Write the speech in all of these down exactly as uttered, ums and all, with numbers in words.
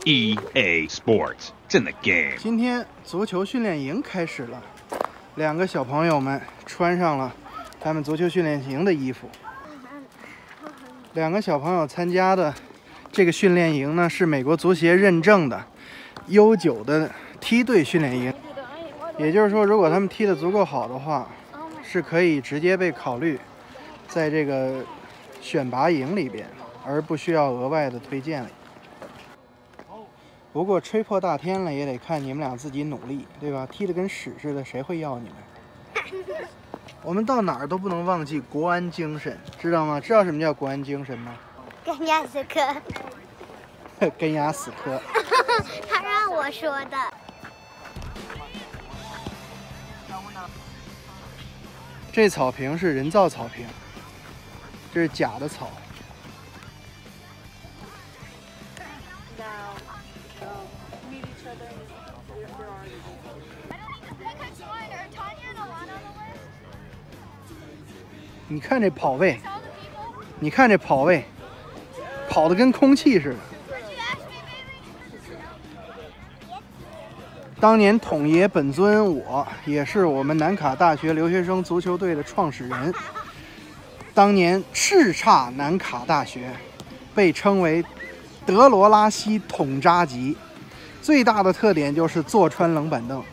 E A Sports. It's in the game. 今天足球训练营开始了，两个小朋友们穿上了他们足球训练营的衣服。两个小朋友参加的这个训练营呢，是美国足协认证的悠久的梯队训练营。也就是说，如果他们踢得足够好的话，是可以直接被考虑在这个选拔营里边，而不需要额外的推荐了。不过吹破大天了，也得看你们俩自己努力，对吧？踢得跟屎似的，谁会要你们？我们到哪儿都不能忘记国安精神，知道吗？知道什么叫国安精神吗？ 跟牙死磕。 跟牙死磕。 他让我说的。 这草坪是人造草坪，这是假的草。你看这跑位，你看这跑位，跑得跟空气似的。当年统爷本尊我也是我们南卡大学留学生足球队的创始人。当年叱咤南卡大学，被称为德罗拉西统扎级，最大的特点就是坐穿冷板凳。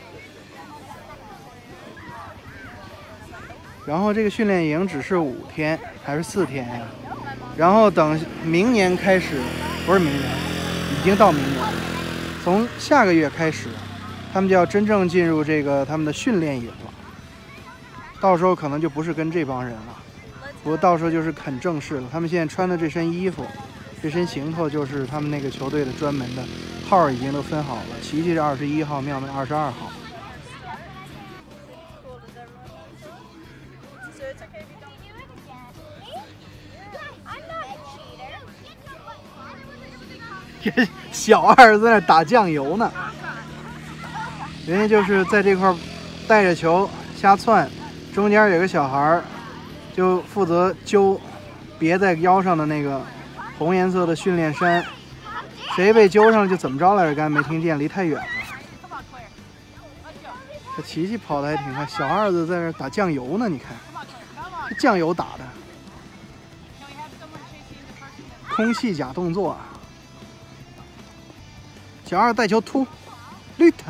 然后这个训练营只是五天还是四天呀？然后等明年开始，不是明年，已经到明年了。从下个月开始，他们就要真正进入这个他们的训练营了。到时候可能就不是跟这帮人了，不过到时候就是很正式了。他们现在穿的这身衣服，这身行头就是他们那个球队的专门的号，已经都分好了。琪琪是二十一号，妙妙二十二号。小二在那打酱油呢，人家就是在这块带着球瞎窜，中间有个小孩就负责揪别在腰上的那个红颜色的训练衫，谁被揪上了就怎么着来着？刚才没听见，离太远了。这琪琪跑得还挺快，小二子在那打酱油呢，你看这酱油打的，空气假动作啊。小二带球突，绿他。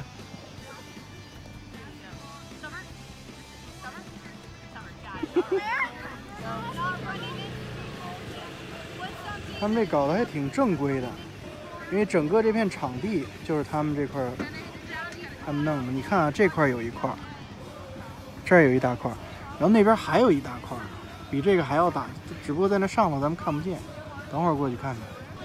他们这搞得还挺正规的，因为整个这片场地就是他们这块他们弄的。你看啊，这块有一块，这儿有一大块，然后那边还有一大块，比这个还要大，只不过在那上头咱们看不见。等会儿过去看看。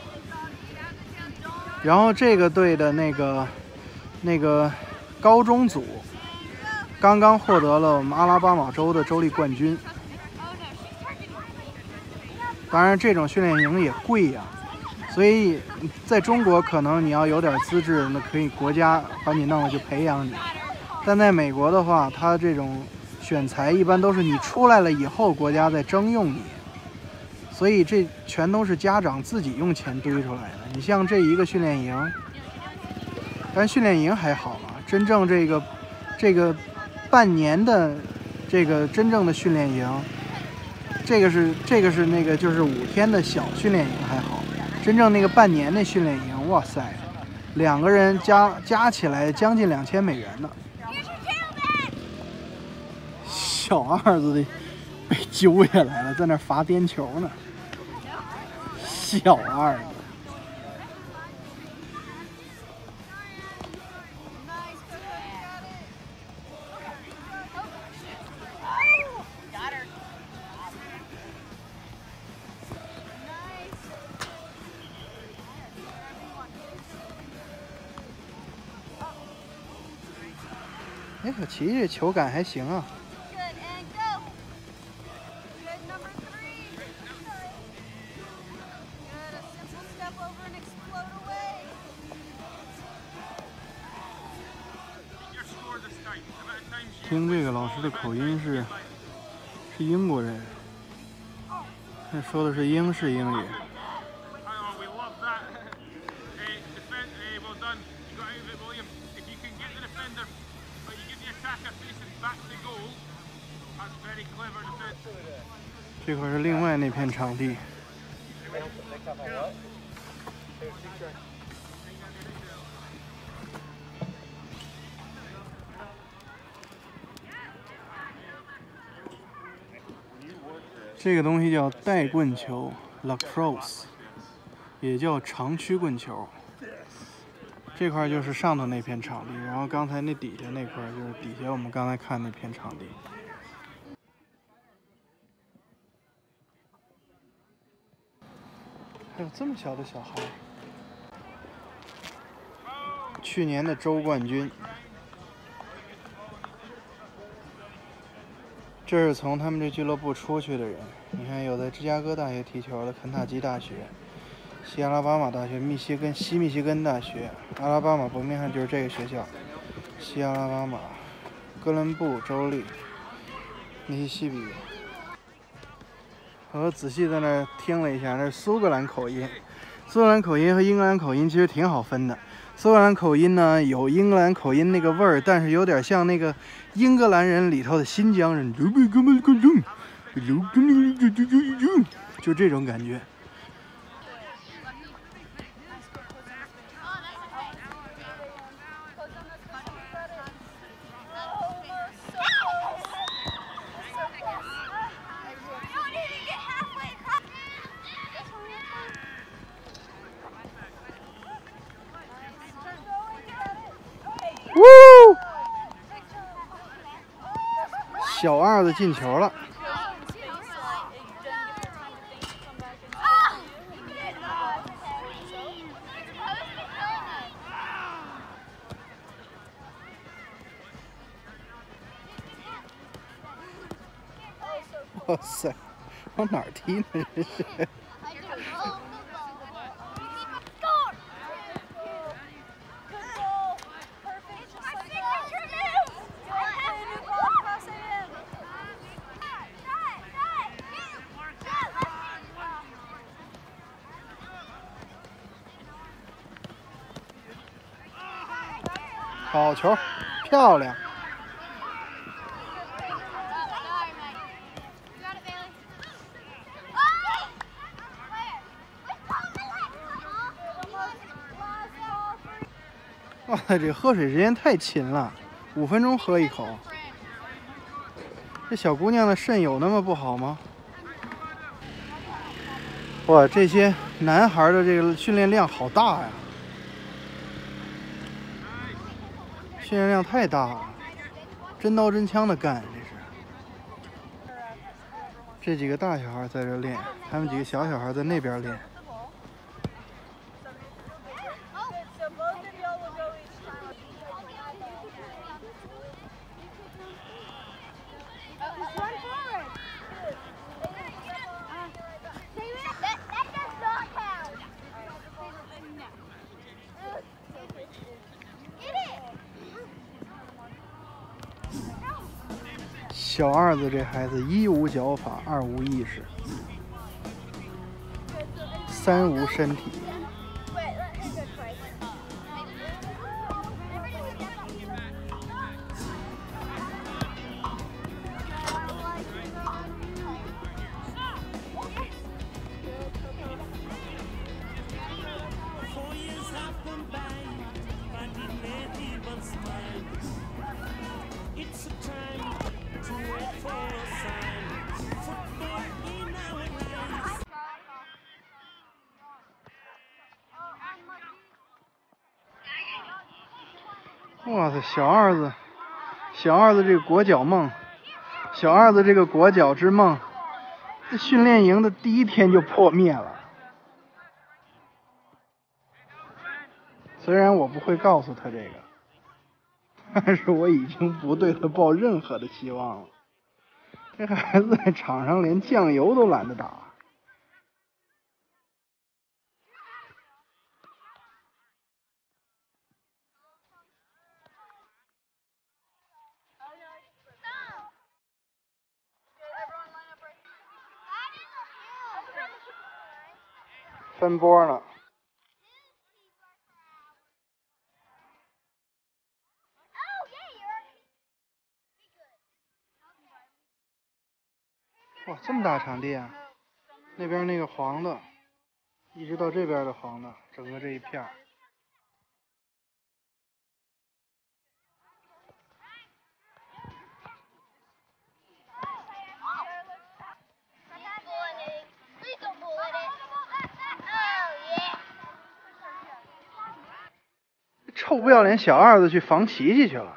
然后这个队的那个那个高中组刚刚获得了我们阿拉巴马州的州立冠军。当然这种训练营也贵呀、啊，所以在中国可能你要有点资质，那可以国家把你弄了就培养你。但在美国的话，他这种选材一般都是你出来了以后国家再征用你。所以这全都是家长自己用钱堆出来的。你像这一个训练营，但训练营还好了，真正这个这个半年的这个真正的训练营，这个是这个是那个就是五天的小训练营还好，真正那个半年的训练营，哇塞，两个人加加起来将近两千美元呢。小二子的被揪下来了，在那罚颠球呢。小二子，哎，小琪这球感还行啊。听这个老师的口音是是英国人，那说的是英式英语。 这块是另外那片场地。这个东西叫带棍球 （lacrosse）， 也叫长曲棍球。这块就是上头那片场地，然后刚才那底下那块就是底下我们刚才看那片场地。还有这么小的小孩，去年的州冠军。这是从他们这俱乐部出去的人，你看有在芝加哥大学踢球的，肯塔基大学、西阿拉巴马大学、密歇根西密歇根大学、阿拉巴马伯明翰就是这个学校，西阿拉巴马、哥伦布州立、密西西比。我仔细在那听了一下，那是苏格兰口音。苏格兰口音和英格兰口音其实挺好分的。苏格兰口音呢有英格兰口音那个味儿，但是有点像那个英格兰人里头的新疆人，就这种感觉。小二子进球了。哇塞，往哪儿踢呢？这是。好球，漂亮！哇，这喝水时间太勤了，五分钟喝一口。这小姑娘的肾有那么不好吗？哇，这些男孩的这个训练量好大呀！训练量太大了，真刀真枪的干，这是。这几个大小孩在这练，他们几个小小孩在那边练。小二子这孩子一无脚法，二无意识，三无身体。哇塞，小二子，小二子这个裹脚梦，小二子这个裹脚之梦，这训练营的第一天就破灭了。虽然我不会告诉他这个，但是我已经不对他抱任何的希望了。这孩子在场上连酱油都懒得打。分波呢。 这么大场地啊！那边那个黄的，一直到这边的黄的，整个这一片儿。臭不要脸小二子去防琪琪去了。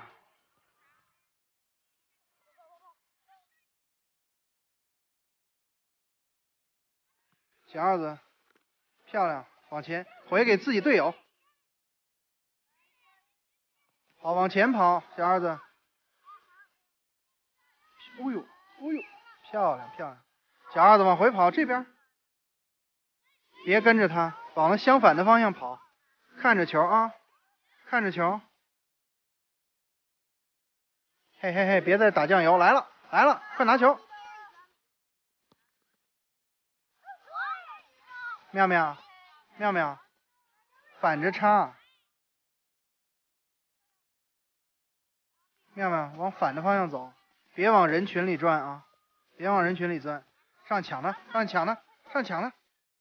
小二子，漂亮，往前回给自己队友。好，往前跑，小二子。哦呦，哦呦，漂亮漂亮。小二子往回跑，这边。别跟着他，往那相反的方向跑，看着球啊，看着球。嘿嘿嘿，别再打酱油，来了来了，快拿球。妙妙，妙妙，反着插。妙妙，往反的方向走，别往人群里转啊，别往人群里钻。上抢他，上抢他，上抢他。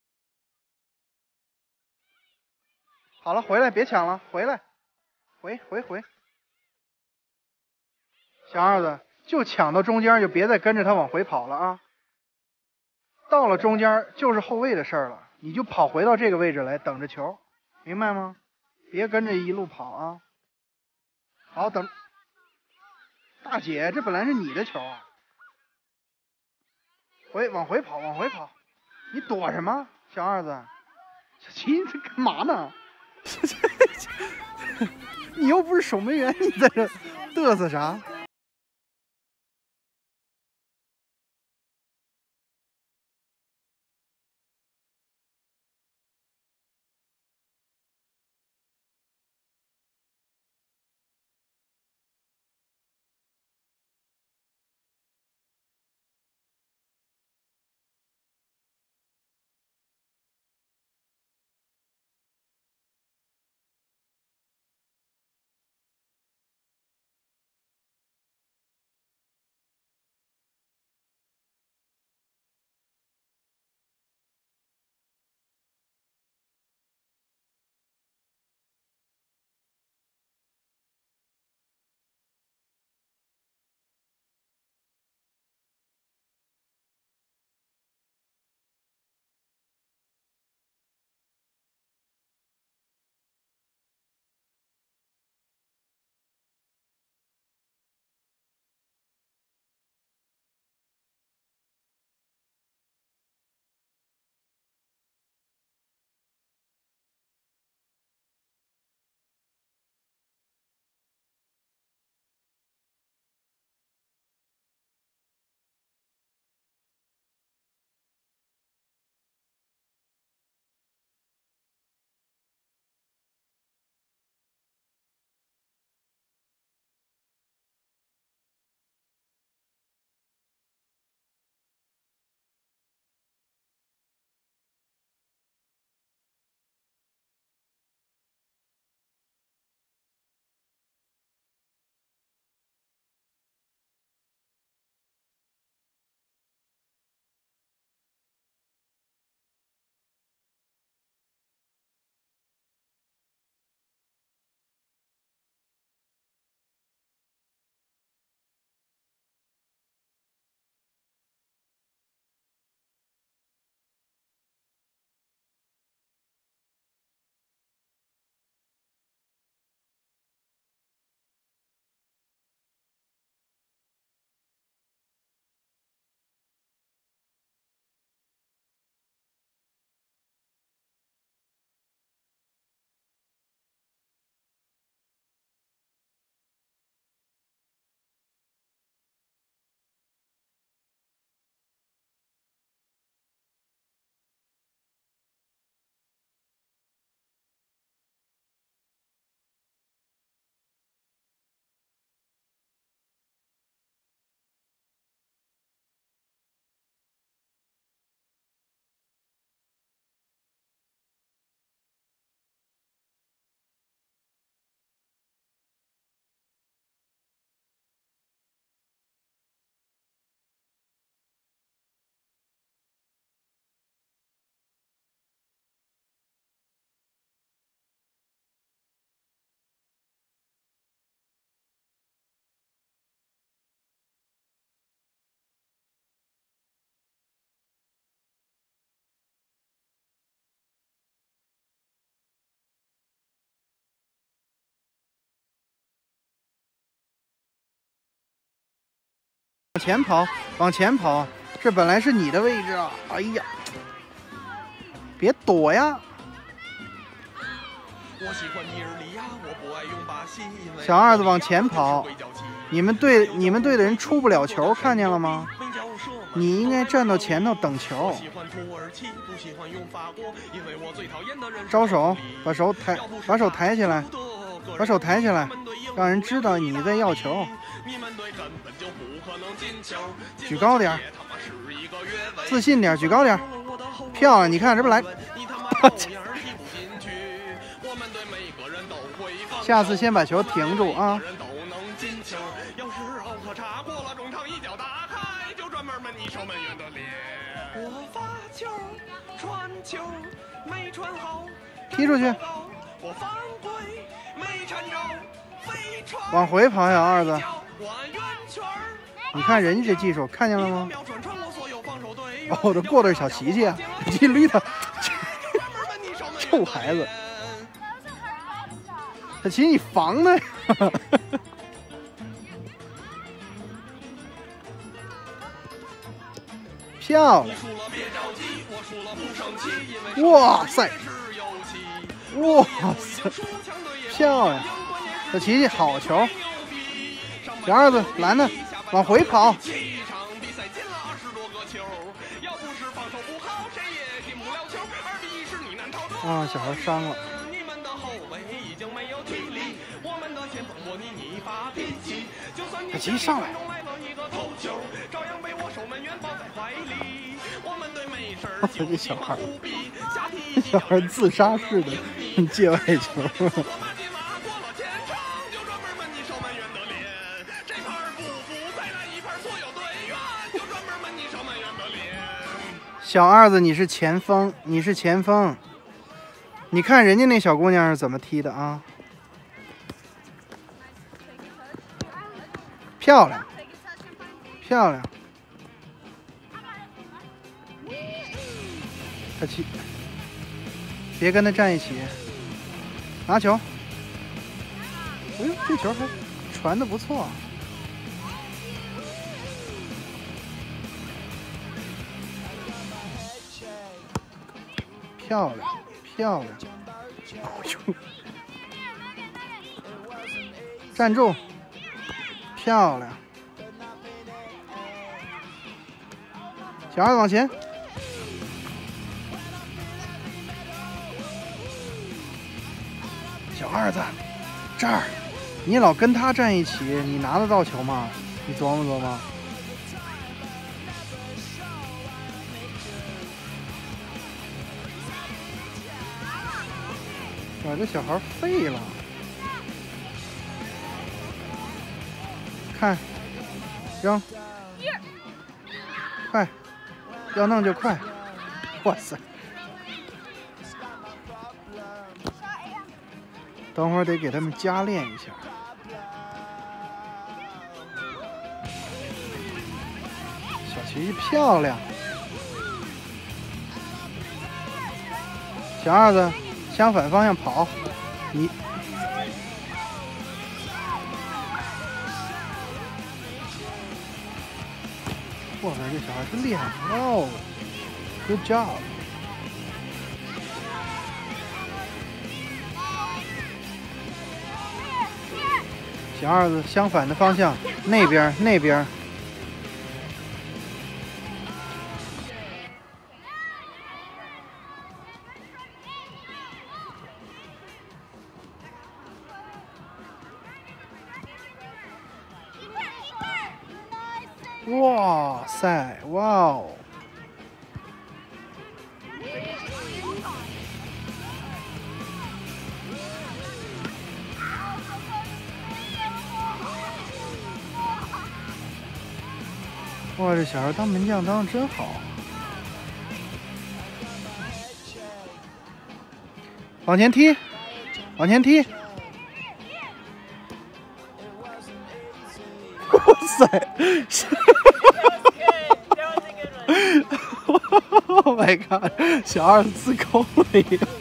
好了，回来，别抢了，回来，回回回。小二子，就抢到中间，就别再跟着他往回跑了啊。到了中间就是后卫的事儿了，你就跑回到这个位置来等着球，明白吗？别跟着一路跑啊。好，等。大姐，这本来是你的球啊。回，往回跑，往回跑。你躲什么，小二子？小齐，你这干嘛呢？你又不是守门员，你在这嘚瑟啥？ 往前跑，往前跑，这本来是你的位置啊！哎呀，别躲呀！小二子往前跑，你们队你们队的人出不了球，看见了吗？你应该站到前头等球。招手，把手抬，把手抬起来，把手抬起来，让人知道你在要球。举高点，自信点，举高点，漂亮！你看这不来，下次先把球停住啊！踢出去，往回跑，小二子。你看人家这技术，看见了吗？哦，这过的是小琪琪啊，你捋他，臭孩子！小琪，你防呢？漂亮！哇塞！哇塞！漂亮！小琪琪好球！小二子拦的，往回跑！啊，小孩伤了。小琪上来！我操，这小孩，小孩自杀式的界外球。小二子，你是前锋，你是前锋。你看人家那小姑娘是怎么踢的啊？漂亮，漂亮。小七，别跟他站一起。拿球。哎呦，这球还传的不错。漂亮，漂亮！哎呦，站住！漂亮！小二子往前。小二子，这儿，你老跟他站一起，你拿得到球吗？你琢磨琢磨。哇，这小孩废了！看，扔，快，要弄就快！哇塞！等会儿得给他们加练一下。小琪漂亮，小二子。相反方向跑，你哇塞，这小孩真厉害！哦 ，Good job！ 小二子相反的方向，那边那边。哇塞！哇哦！哇，这小孩当门将当的真好。往前踢，往前踢！哇塞！Oh my god！ 小二自扣了一个。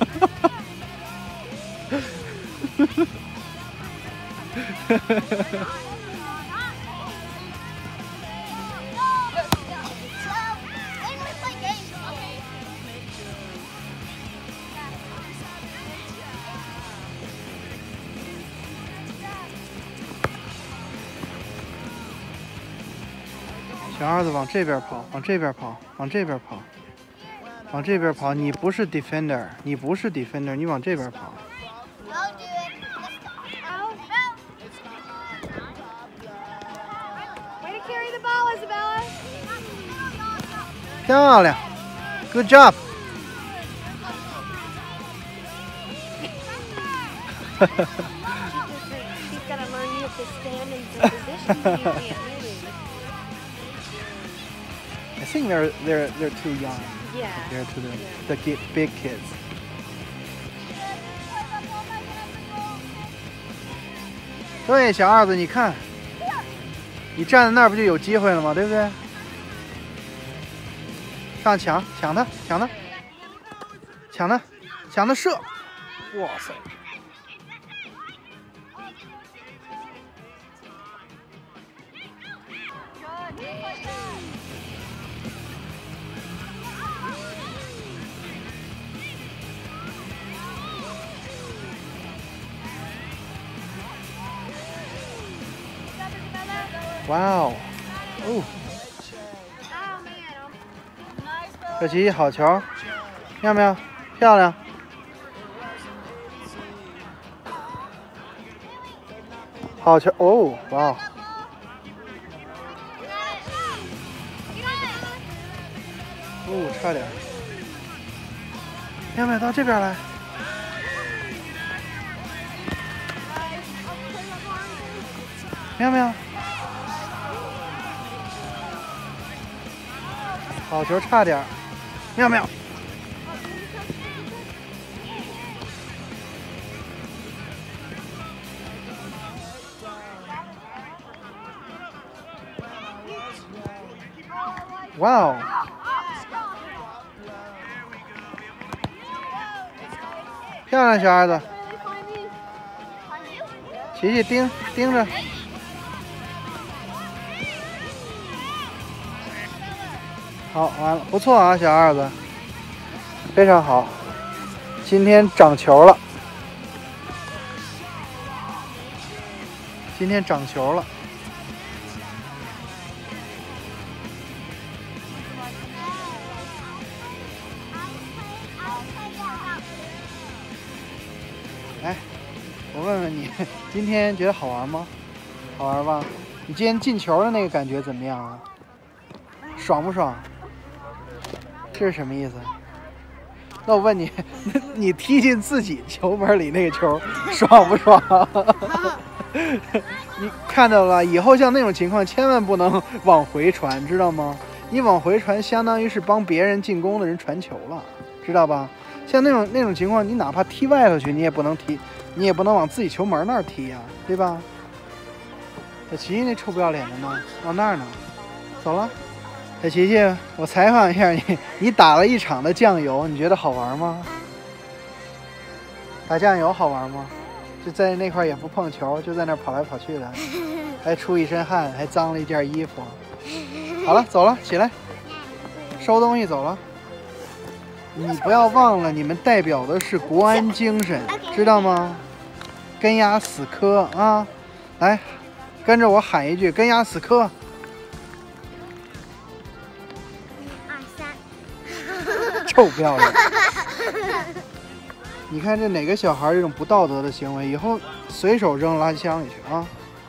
小儿子往这边跑，往这边跑，往这边跑，往这边跑。你不是 defender， 你不是 defender， 你往这边跑。漂亮 ，Good job。哈哈哈。I think they're they're they're too young. Yeah. They're to the the kid, big kids. 对，小二子，你看，你站在那儿不就有机会了吗？对不对？上抢，抢他，抢他，抢他，抢他射！哇塞！哇哦！哦！小琪好球，妙妙，漂亮！好球！哦，哇哦！哦，差点！妙妙到这边来。妙妙。好球，差点，妙妙。哇哦！漂亮，小儿子。琪琪盯盯着。好，完了，不错啊，小二子，非常好。今天长球了，今天长球了。哎，我问问你，今天觉得好玩吗？好玩吧？你今天进球的那个感觉怎么样啊？爽不爽？这是什么意思？那我问你，你踢进自己球门里那个球，爽不爽？你看到了，以后像那种情况，千万不能往回传，知道吗？你往回传，相当于是帮别人进攻的人传球了，知道吧？像那种那种情况，你哪怕踢外头去，你也不能踢，你也不能往自己球门那儿踢呀、啊，对吧？小琪琪那臭不要脸的呢，往那儿呢，走了。小琪琪，我采访一下你，你打了一场的酱油，你觉得好玩吗？打酱油好玩吗？就在那块也不碰球，就在那跑来跑去的，还出一身汗，还脏了一件衣服。好了，走了，起来，收东西走了。你不要忘了，你们代表的是国安精神，知道吗？跟牙死磕啊！来，跟着我喊一句，跟牙死磕。臭不要脸！你看这哪个小孩这种不道德的行为，以后随手扔垃圾箱里去啊！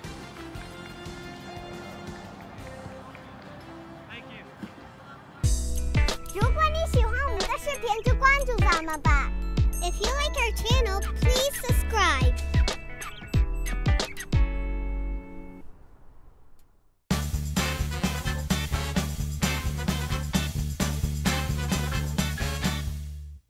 如果你喜欢我们的视频，就关注咱们吧。If you like our channel, please subscribe.